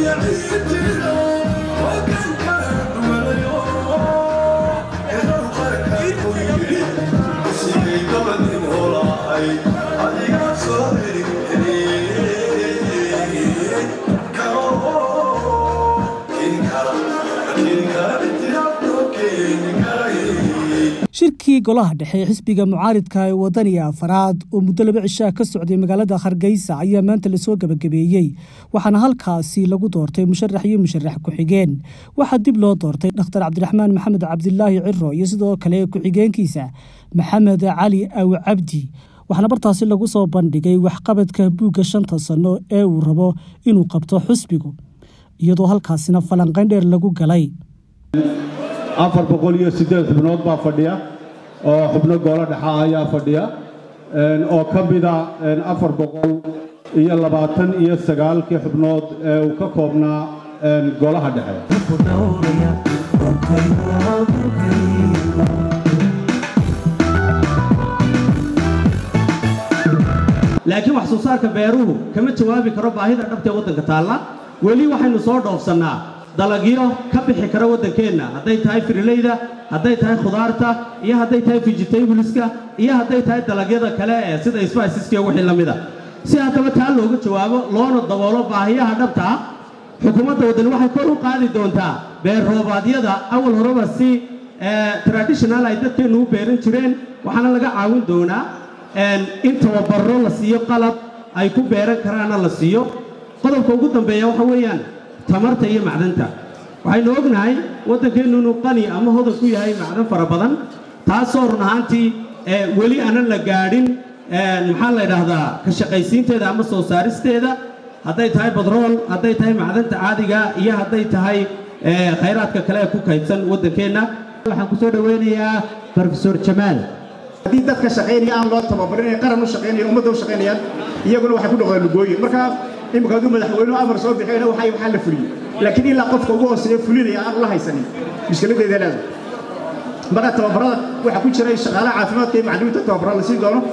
shirkii golaha dhexe xisbiga mucaaridka ee wadaniga afraad oo muddo 2 cisho ka socday magaalada Hargeysa ayaa maanta la soo gabagabeeyay waxaana halkaasi lagu doortay musharax iyo musharax ku xigeen waxa dib loo doortay Dr. Cabdiraxmaan Maxamed Cabdillaahi Cirro iyo sidoo kale ku xigeenkiisa Maxamed Cali Aw Cabdi waxaana bartaasi lagu soo bandhigay waxqabadka buugga 5 sano ee uu rabo inuu qabto xisbigu iyadoo halkaasina falanqayn dheer lagu galay 408 xubnood baa fadhiya oo xubno golaha dhexe ayaa fadhiya oo ka mida 429 xubnood ee uu ka koobnaa golaha dhexe laakiin wax soo saarka beeruhu kama jawaabi karo baahida dhabta waddanka taalla weli waxaynu soo dhoofsanaa dalagyo ka bixi kara waddankeena haday tahay firileyda haday tahay khudaarta iyo haday tahay vegetables-ka iyo haday tahay dalagyada kale ee sida spices-ka wixii lamida si hadaba taa looga jawaabo loona daboolo baahiyaha dhabta xukuumadda waddan waxay kor u qaadi doontaa beer roobaadyada awal horeba si traditional ay dadkeenu u beeran jireen waxaana laga caawin doonaa in tababaro la siiyo qalab ay ku beeran karaana la siiyo qodobka ugu dambeeya waxa weeyaan tamarta iyo macdanta waxaynu ognahay waddankeenu inuu qani ama hodan ku yahay macdan fara badan taasoo run ahaantii weli aanan la gaadhin maxaa la yidhaahdaa ka shaqaysiinteeda ama soo saaristeeda hadday tahay badrool hadday tahay macdanta caadiga iyo hadday tahay khayraadka kale ee ku kaydsan waddankeenna waxaan ku soo dhaweynayaa Professor Jamaal haddii dadka shaqeynaya aan loo tababarin ee qaran u shaqeynaya ummadda u shaqeynayaan iyaguna waxay ku dhaqaan lugooyin marka imika hadduu madaxweynuhu amar soo bixiyana waxaa la fuliyey laakiin ilaa qofka ugu hooseeya fulinaya aan la haysanin mushkiladeeda leedahay marka tababarada waxaa ku jiray shaqaalaha caafimaadka iyo macallimiinta tababara la siin doono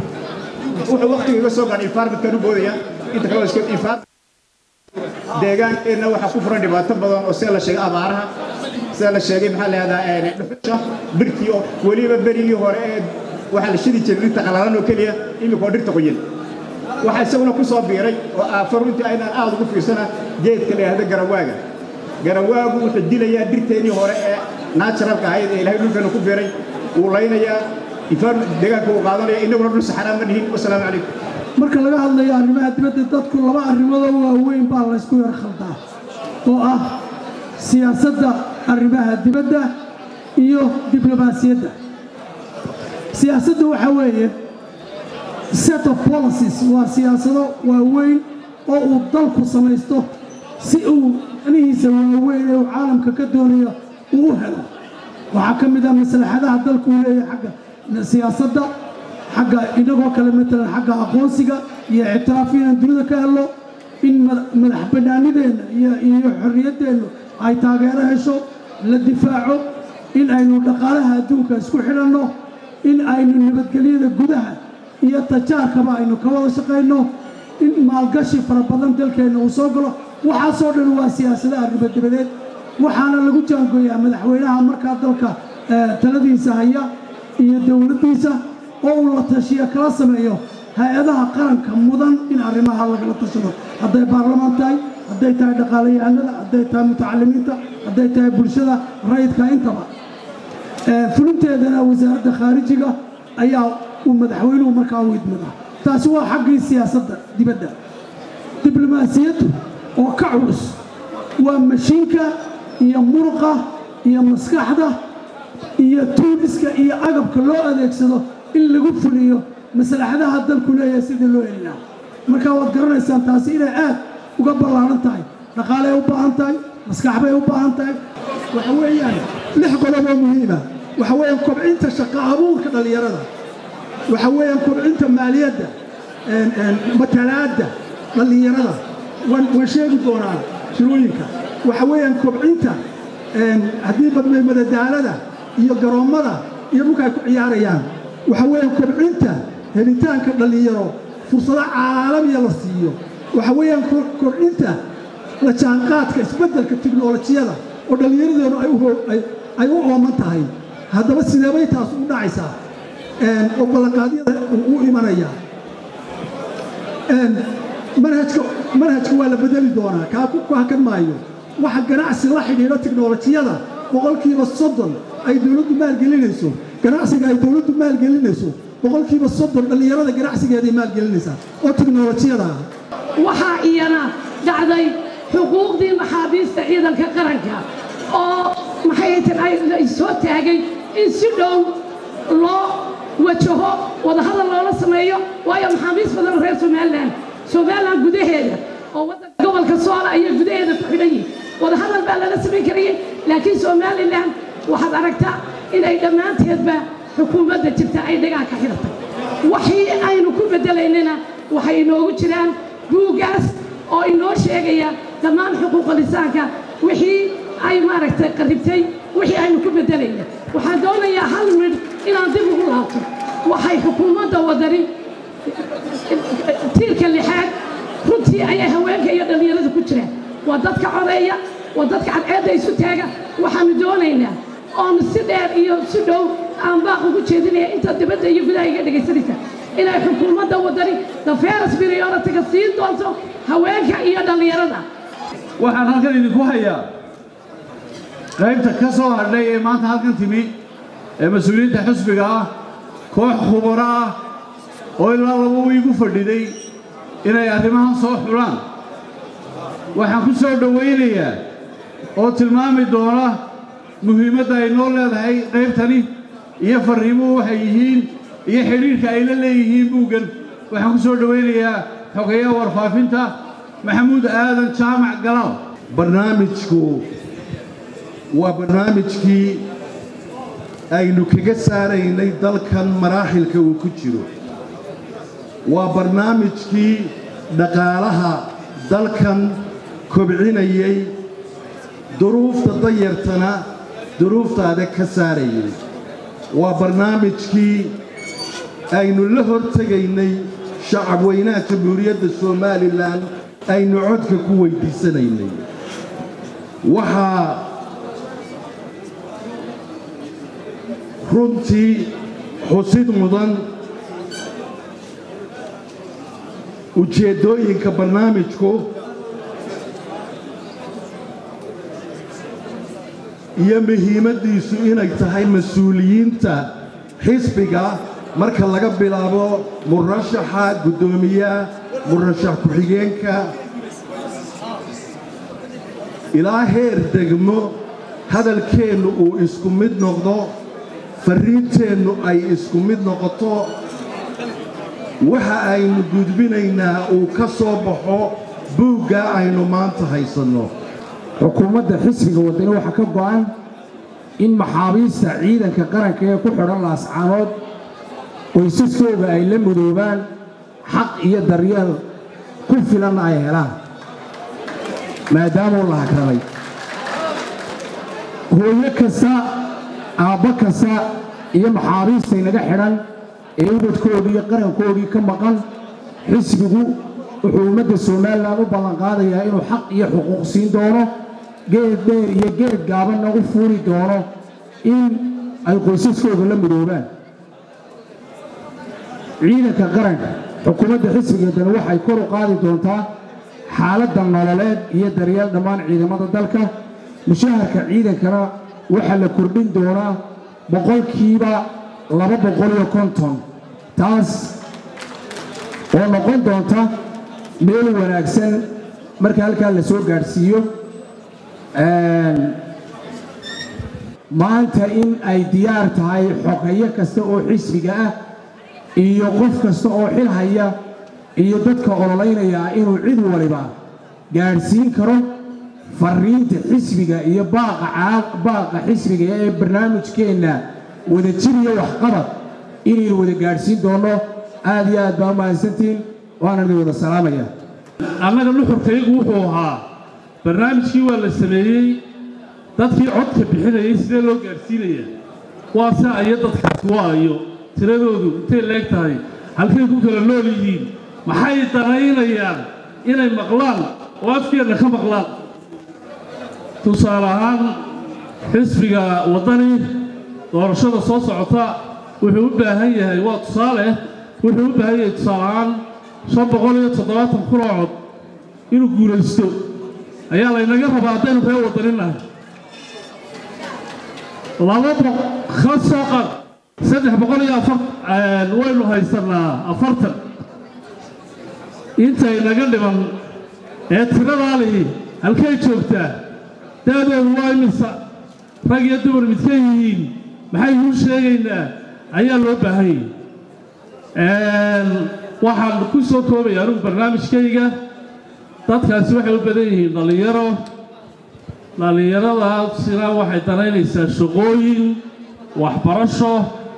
wuxuu waqtiga iga soo gaadhay environmentka u boodaya inta kale iska environment deegaankeena waxaa ku furan dhibaato badan oo sida la sheegay abaaraha sida la sheegay maxaa la yidhahdaa dhuxusha birtii oo weliba berigii hore ee waxaa la shidi jiray dhirta qalalan oo keliya imika oo dhirta qoyan waxaa isaguna ku soo biiray oo aafar intii aynaan aad ugu fiirsana geedka la yidhaahdo garawaagu wuxuu dilayaa dhirteennii hore ee naturalka ahayd ee ilaahay dhulkeena ku beeray wuu laynayaa deegaanka uu qaadanaya inaguna dhul saxanaa ma nihin wasalaamu calaykum marka laga hadlayo arrimaha dibadda dadku laba arrimood oo waaweyn baa la isku yar khaldaa oo ah siyaasadda arrimaha dibadda iyo diblomaasiyadda siyaasadda waxa weeye set of policies waa siyaasado waaweyn oo uu dalku samaysto si uu anihiisa waaweyn ee uu caalamka ka doonayo uu u helo waxaa ka mid ah maslaxadaha dalku uu leeyahay xagga siyaasadda xagga inagoo kale matalan xagga aqoonsiga iyo ictiraaf inaan dunida ka helno in madax bannaanideenna iyo xorriyaddeennu ay taageero hesho la difaaco in aynu dhaqaalaha adduunka isku xidhanno in aynu nabadgelyada gudaha iyo tajaarkaba aynu ka wada shaqayno in maalgashi fara badan dalkeenna uu soo galo waxaasoo dhan waa siyaasada arrimo dibadeed waxaana lagu jaangooyaa madaxweynaha markaa dalka taladiisa haya iyo dowladdiisa oo uu la tashiyo kala sameeyo hay-adaha qaranka mudan in arrimaha lagala tashado hadday baarlamaan tahay hadday tahay dhaqaalayahanada hadday tahay mutacalimiinta hadday tahay bulshada rayidka intaba fulinteedana wasaaradda khaarijiga ayaa uu madaxweynuhu markaa u idmadaa taasi waa xaggii siyaasadda dibadda diblomaasiyaddu oo ka culus waa mashiinka iyo muruqa iyo maskaxda iyo tuuliska iyo agabka loo adeegsado in lagu fuliyo maslaxadaha dalku leeyahay sidii loo helina markaa waad garanaysaan taasi inay aad uga ballaaran tahay dhaqaalay u baahan tahay maskax bay u baahan tahay waxa weeyaan 6 qodob oo muhiima waxa weeyaan kobcinta shaqo abuurka dhalinyarada waxa weeyaan kobcinta maaliyadda matalaadda dhalinyarada waan sheegi doonaa shirooyinka waxa weeyaan kobcinta haddii badmay madadaalada iyo garoomada iyo dhulka ay ku ciyaarayaan waxa weeyaan kobcinta helitaanka dhalinyaro fursado caalamiya la siiyo waxa weeyaan kobcinta la jaanqaadka isbeddelka tiknoolajiyada oo dhallinyaradeenu ay u ooman tahay haddaba sideebay taas u dhacaysaa oo ballanqaadyada u imanayaa manhajka waa la bedeli doonaa kaa ku hakan maayo waxa ganacsi la xidhiidho tiknoolajiyada boqolkiiba 30 ay dawladdu maalgelinayso ganacsiga ay dawladdu maalgelinayso boqolkiiba 30 dhallinyarada ganacsigeeday maalgelinaysaa oo tiknoolajiyada waxaa iyana dhacday xuquuqdii maxaabiista ciidanka qaranka oo maxay tahay ay soo taagay in si dhow loo wajaho wadahadal loola sameeyo waayo maxaabiis badan reer Somaliland gudaheeda oo waddanka gobolka Sool ayaa gudaheeda ku xidhan yihiin wadahadal baa lala sameyn karayay laakiin Somaliland waxaad aragtaa in ay dhammaanteedba xukuumadda jirta ay dhagaa ka xidhatay wixii aynu ku bedelaynana waxay inoogu jiraan buugaas oo inoo sheegaya dhammaan xuquuqul insaanka wixii ay maaragtay qaribtay wixii aynu ku bedelayna waxaan doonayaa hal mid inaan dib ugu laabto waxay xukuumadda wadani tiirka lixaad runtii ayay haweenka iyo dhallinyarada ku jiraan waa dadka codeeya waa dadka cadceedda isu taaga waxaanu doonaynaa oonu si dheer iyo si dhow aan baaq ugu jeedinaya inta dibadda iyo gudaha iga dhegaysanaysa inay xukuumadda wadani dafeeras priority-ga siin doonto haweenka iyo dhallinyarada waxaan halkan idinku hayaa qaybta ka soo hadhay ee maanta halkan timi ee mas-uuliyiinta xisbiga ah koox khubaro ah oo ilaa 2 wiig u fadhiday inay arrimahan soo xulaan waxaan ku soo dhawaynayaa oo tilmaami doona muhiimadda ay noo leedahay qaybtani iyo fariimuhu waxay yihiin iyo xiriirka ay la leeyihiin buuggan waxaan ku soo dhawaynayaa xogeyaha warfaafinta maxamuud aadan jaamac galaal barnaamijku waa barnaamijkii aynu kaga saaraynay dalkan maraaxilka uu ku jiro waa barnaamijkii dhaqaalaha dalkan kobcinayay duruufta danyartana duruufta adag ka saarayay waa barnaamijkii aynu la hortegaynay shacab weynaha jamhuuriyadda Somaliland aynu codka ku weydiisanaynay waxaa runtii xusid mudan ujeeddooyinka barnaamijku iyo muhiimaddiisu inay tahay mas-uuliyiinta xisbiga marka laga bilaabo murashaxa guddoomiyaha murashax ku-xigeenka ilaa heer degmo hadalkeennu uu isku mid noqdo fariinteennu ay isku mid noqoto waxa aynu gudbinaynaa uu ka soo baxo buugga aynu maanta haysanno xukuumadda xisbiga wadani waxaa ka go'an in maxaabiista ciidanka qaranka ee ku xidhan laascaanood qoysaskooda ay la mudoobaan xaq iyo daryeel ku filanna ay helaan maadaamuu la hagraday hooyo kasta aabbo kasta iyo maxaabiistay naga xidhan ee ubadkoodii iyo qarankoodii ka maqan xisbigu wuxuu ummadda Somaliland u ballanqaadayaa inuu xaq iyo xuquuq siin doono geed dheer iyo geed gaabanna u fuuli doono in ay qoysaskooda la midoobaan ciidanka qaranka xukuumadda xisbigeedana waxay kor u qaadi doontaa xaaladda nololeed iyo daryeel dhammaan ciidamada dalka mushaharka ciidankana waxaa la kordhin doonaa boqolkiiba 250 taas oo noqon doonta meel wanaagsan marka halkaa la soo gaadhsiiyo maanta in ay diyaar tahay xogeyo kasta oo xisbiga ah iyo qof kasta oo xil haya iyo dadka ololeynaya inuu cid waliba gaadhsiin karo fariinta xisbiga iyo baaqa xisbiga ee barnaamijkeenna wada jir iyo waxqabad inaynu wada gaadhsiin doono aad iyo aad baa mahadsantiin waana idin wada salaamaya annaga nuxurkaygu wuxuu ahaa barnaamijkii waa la sameeyey dadkii codka bixinayay sidee loo gaadhsiinaya waa saa iyo dadkaas waayo tiradoodu intay leeg tahay halkay ku kala nool yihiin maxay danaynayaan inay maqlaan وافكينا كمقلا تصالحان حسبك وطني doorashada soo socota wuxuu u baahan yahay waa tusaale wuxuu u baahan yahay tusaalaan 570 cod inuu guulaysto ayaa la inaga rabaa hadaynu reer wadaninahay labada khasaqad 304 waynu haysanaa 40 inta inaga dhiman ee tiradaali halkay joogtaa daadeedu waa imisa rag iyo dumar midka yihiin maxay u sheegaynaa ayaa loo baahan yahay waxaan ku soo koobayaa anigu barnaamijkayga dadkaasi waxay u badan yihiin dhalinyaradaasina waxay danaynaysaa shaqooyin waxbarasho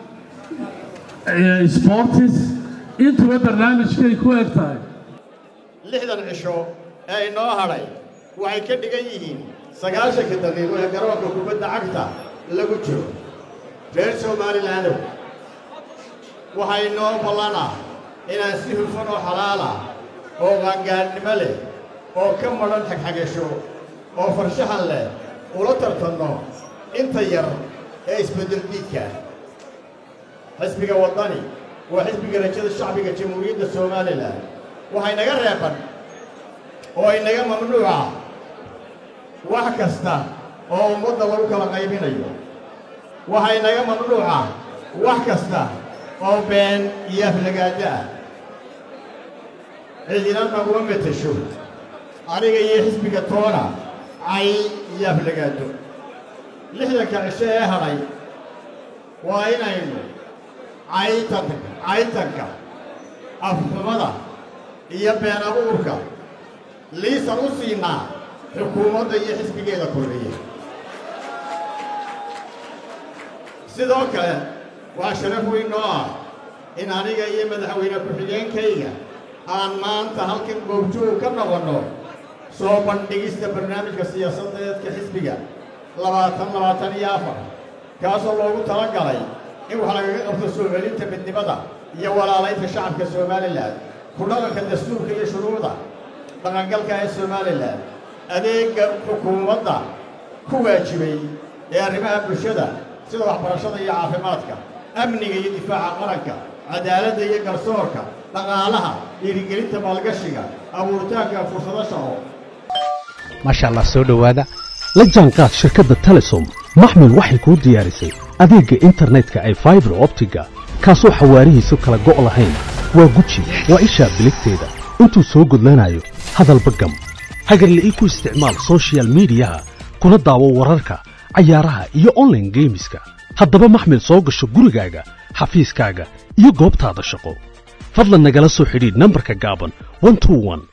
sportis intuba barnaamijkay ku eg tahay 60 cisho ee inoo hadhay waxay ka dhigan yihiin 90 daqiiqo ee garoonka kubadda cagta lagu jiro reer Somaliland waxay noo ballanaa inaan si hufan oo xalaal ah oo qaangaarnimo leh oo ka maran xagxagasho oo farshaxan leh ula tartanno inta yar ee isbedel diidka xisbiga wadani waa xisbiga rajada shacbiga jamhuuriyadda Somaliland waxay naga reeban oo ay naga mamnuuca wax kasta oo ummadda lagu kala qaybinayo waxay naga mamnuuca wax kasta oo been iyo aflagaada ah cidina naguma matasho aniga iyo xisbiga toona ay iyo aflagaado 60 cisho ee hadhay waa inaynu caytanka afxumada iyo been abuurka liisan u siinaa xukuumadda iyo xisbigeeda kulmiye sidoo kale waa sharaf weyn noo ah in aniga iyo madaxweyne ku-xigeenkayga aan maanta halkan goobjoog ka noqonno soo bandhigista barnaamijka siyaasadeedka xisbiga 2024 kaasoo loogu talagalay in wax lagaga qabto soo celinta midnimada iyo walaalaynta shacabka Somaliland ku dhaqanka dastuurka iyo shuruucda dhaqangalka ee Somaliland adeega xukuumadda ku waajibay ee arrimaha bulshada sida waxbarashada iyo caafimaadka amniga iyo difaaca qaranka cadaaladda iyo garsoorka dhaqaalaha dhiirigelinta maalgashiga abuuritaanka fursado shaqo maasha Allah soo dhawaada la jaanqaad shirkadda Telesom maxmil waxay ku diyaarisay adeegga internetka ee fiber optiga kaasoo xawaarihiisu kala go' lahayn waa guji waa isha biligteeda intuu soo gudlanayo hadalba gam hagarlii ku isticmaal social media kuna daawo wararka ciyaaraha iyo online gameska haddaba maxmil soo gasho gurigaaga xafiiskaaga iyo goobtaada shaqo fadlan nagala soo xidhiidh nambarka gaaban 121